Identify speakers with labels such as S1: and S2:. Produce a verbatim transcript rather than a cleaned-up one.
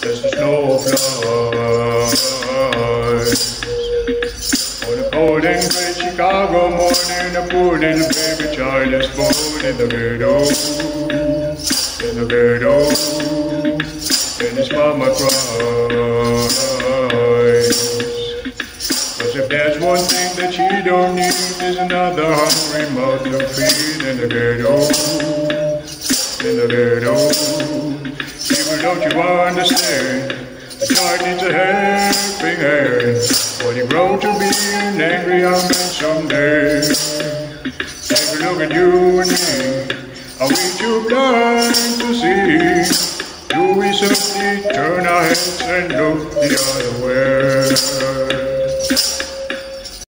S1: as the snow flies. On a cold and gray Chicago morning, a poor little baby child is born in the ghetto, in the ghetto, and his mama cries. Cause if there's one thing that she don't need, is another hungry mouth to feed in the ghetto, in the ghetto. People, don't you understand? The child needs a helping hand, for he grow to be an angry young man someday. Take a look at you and me, are we too blind to see? Do we simply turn our heads and look the other way?